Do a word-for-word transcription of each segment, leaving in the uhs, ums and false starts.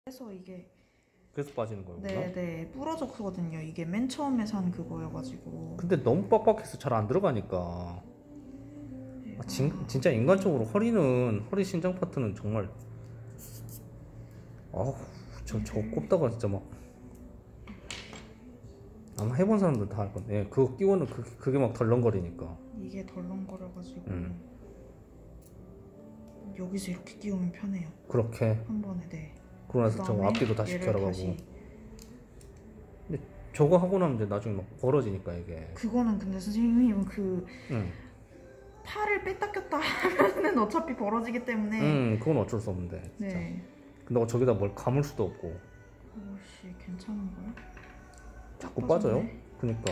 그래서 이게 그래서 빠지는 거구나. 네네 부러졌거든요. 이게 맨 처음에 산 그거여가지고. 근데 너무 빡빡해서 잘 안 들어가니까. 아, 진, 진짜 인간적으로 허리는 허리 신장 파트는 정말 아우 저 저거 꼽다가 진짜 막 아마 해본 사람들 다 할 건데. 예, 그거 끼고는 그, 그게 막 덜렁거리니까. 이게 덜렁거려가지고 음. 여기서 이렇게 끼우면 편해요. 그렇게 한 번에. 네. 그러고 나서 저거 앞뒤도 다시 얘를 결합하고. 다시. 근데 저거 하고 나면 이제 나중에 막 벌어지니까 이게. 그거는 근데 선생님 그 응. 팔을 뺐다 꼈다 하면은 어차피 벌어지기 때문에. 응, 그건 어쩔 수 없는데. 진짜. 네. 근데 저기다 뭘 감을 수도 없고. 오씨 괜찮은 거야? 자꾸 빠졌네. 빠져요. 그니까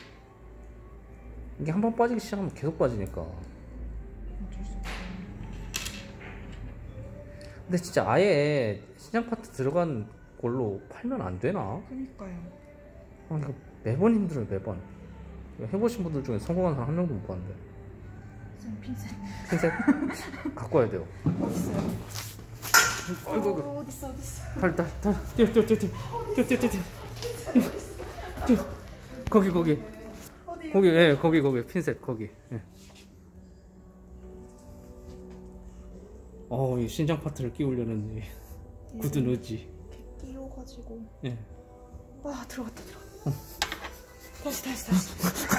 이게 한번 빠지기 시작하면 계속 빠지니까. 어쩔 수 없어요. 근데 진짜 아예 신장 파트 들어간 걸로 팔면 안 되나? 그니까요. 아, 이거 매번 힘들어요. 매번. 이거 해보신 분들 중에 성공한 사람 한 명도 못 봤는데. 쌤 핀셋. 핀셋 갖고 와야 돼요. 어딨어요? 아이고, 아이고. 어, 어딨어 어딨어. 달, 달, 달, 뛰어, 뛰어, 뛰어, 뛰어, 뛰어, 뛰어, 뛰어, 뛰어. 거기, 거기, 어디요? 거기, 예, 거기, 거기, 핀셋, 거기. 예. 어, 이 신장 파트를 끼우려는 이 굳은 의지. 이렇게 끼워가지고. 예. 아 들어갔다 들어갔다. 다시 다시 다시.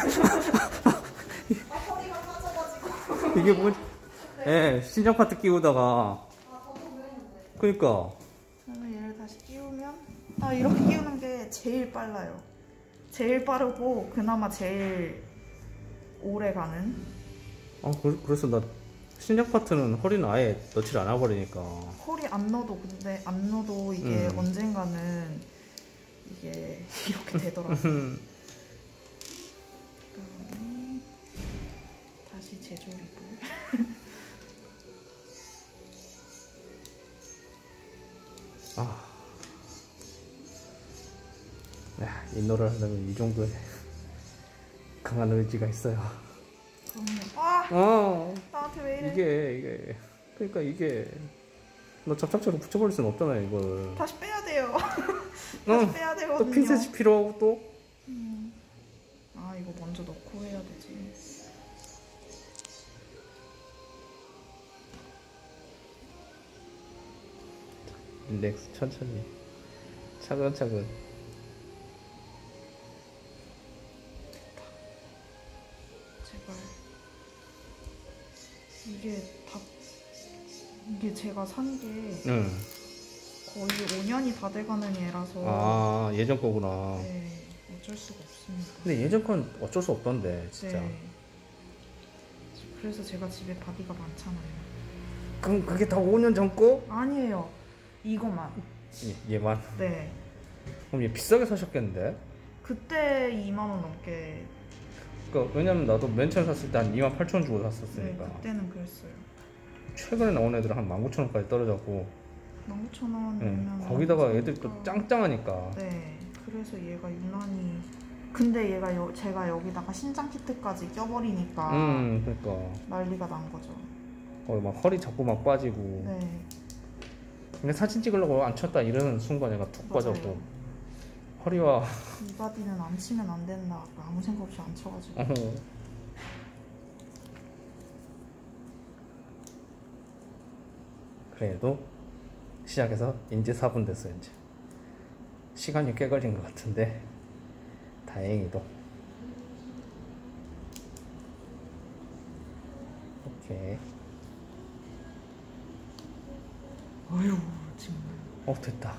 아 허리가 빠져가지고. 이게 뭐지? 예, 신장 파트 끼우다가. 아 저도 그랬는데. 그니까. 그러면 얘를 다시 끼우면 아 이렇게 끼우는 게 제일 빨라요. 제일 빠르고 그나마 제일 오래 가는. 아, 그, 그래서 나 신장 파트는 허리는 아예 넣지를 않아 버리니까. 허리 안 넣어도 근데 안 넣어도 이게 음. 언젠가는 이게 이렇게 되더라고요. 그다음에 다시 재조립을. 아, 야, 이 노래를 하려면 이 정도의 강한 의지가 있어야. 그럼요. 아 어, 나한테 왜 이래? 이게 이게 그러니까 이게 너 접착제로 붙여버릴 수는 없잖아요 이걸. 다시 빼야 돼요. 다시 응. 빼야 또 되거든요. 핀셋이 필요하고 또. 음. 아 이거 먼저 넣고 해야 되지. 릴렉스 천천히 차근차근. 제발. 이게 다 이게 제가 산 게 응. 거의 오 년이 다 돼가는 얘라서. 아, 예전 거구나. 네, 어쩔 수가 없습니다. 근데 예전 건 어쩔 수 없던데 진짜. 네. 그래서 제가 집에 바디가 많잖아요. 그럼 그게 다 오 년 전 거? 아니에요. 이거만. 예, 얘만. 네. 그럼 얘 비싸게 사셨겠는데? 그때 이만 원 넘게. 그러니까 왜냐면 나도 맨 처음 샀을 때 한 이만 팔천 원 주고 네, 샀었으니까. 그때는 그랬어요. 최근에 나온 애들은 한 만 구천 원까지 떨어졌고. 만 구천 원 응. 이면 거기다가 애들 또 짱짱하니까. 네. 그래서 얘가 유난히. 근데 얘가 여, 제가 여기다가 신장 키트까지 껴버리니까 음, 그러니까 난리가 난 거죠. 거의 막 허리 자꾸 막 빠지고. 네. 근데 사진 찍으려고 안 쳤다 이러는 순간 얘가 툭 맞아요. 빠졌고. 허리와 이 바디는 안 치면 안 된다. 아무 생각 없이 안 쳐가지고. 어. 그래도 시작해서 이제 사 분 됐어요. 이제 시간이 꽤 걸린 것 같은데 다행히도. 오케이. 어휴 정말. 어, 됐다.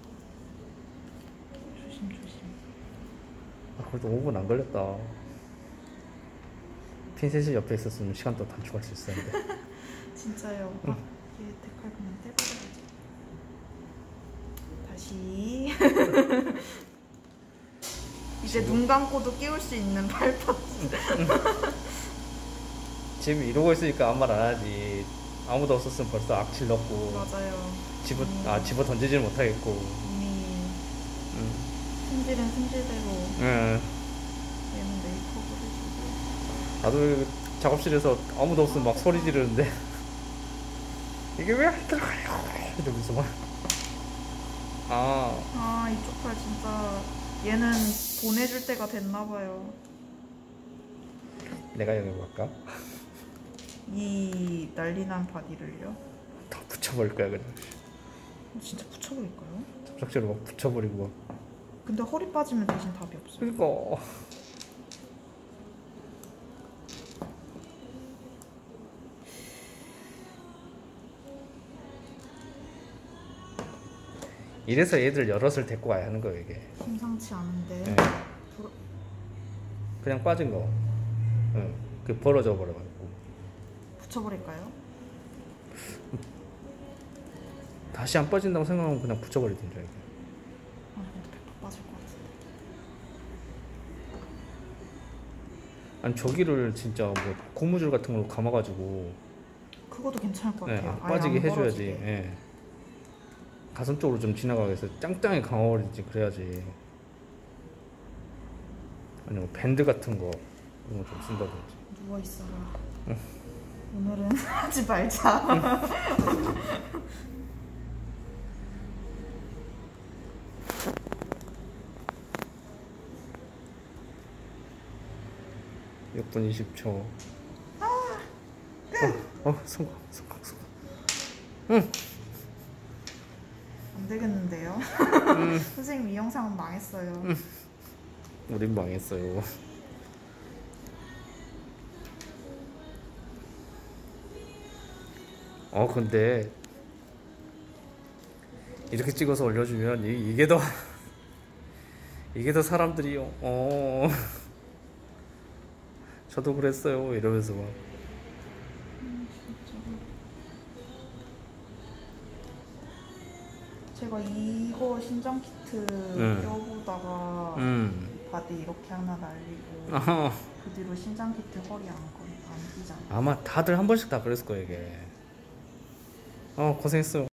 조심 조심. 아, 그래도 오 분 안 걸렸다. 핀셋이 옆에 있었으면 시간 더 단축할 수 있었는데. 진짜요. 응. 아, 얘 데칼 그냥 떼버려야지. 다시. 이제 지금... 눈 감고도 끼울 수 있는 팔파트. 지금 이러고 있으니까 아무 말 안 하지. 아무도 없었으면 벌써 악취 넣고. 맞아요. 집어 음. 아 집어 던지지는 못하겠고. 이미 응. 승질은 승질대로. 응. 얘는 메이크업을 해주고. 나도 작업실에서 아무도 없으면 막 소리 지르는데 이게 왜 안 들어가요? 이러면서 막. 아, 아 이쪽 팔 진짜 얘는 보내줄 때가 됐나봐요. 내가 여기 볼까? 이 난리난 바디를요? 다 붙여버릴 거야 그냥. 진짜 붙여버릴까요? 접착제로 막 붙여버리고. 근데 허리 빠지면 대신 답이 없어요. 그니까. 이래서 얘들 여럿을 데리고 와야 하는 거예요 이게. 심상치 않은데. 네. 돌아- 그냥 빠진 거. 응. 그 벌어져 버려가지고. 붙여버릴까요? 다시 안 빠진다고 생각하면 그냥 붙여버리든지 이게. 아 근데 백퍼 빠질 것 같은데. 아니 저기를 진짜 뭐 고무줄 같은 걸로 감아가지고 그것도 괜찮을 것 네, 같아요. 안 아예 빠지게 안 해줘야지. 벌어지게. 예. 가슴 쪽으로 좀 지나가게 해서 짱짱이 감아버리지 그래야지. 아니면 밴드 같은 거 이런 거 좀 쓴다든지. 누워 있어라. 오늘은 하지 말자. 육 분 이십 초. 아, 어, 어, 성공, 성공, 성공. 응. 안 되겠는데요? 음. 선생님 이 영상은 망했어요. 음. 우린 망했어요. 어, 근데 이렇게 찍어서 올려주면 이, 이게 더 이게 더 사람들이 어 저도 그랬어요 이러면서 막. 음, 제가 이거 신장 키트 음. 껴보다가 음. 바디 이렇게 하나 날리고 어, 그 뒤로 신장 키트 허리 안 거, 안 끼잖아. 아마 다들 한 번씩 다 그랬을 거예요 이게. 어 고생했어요.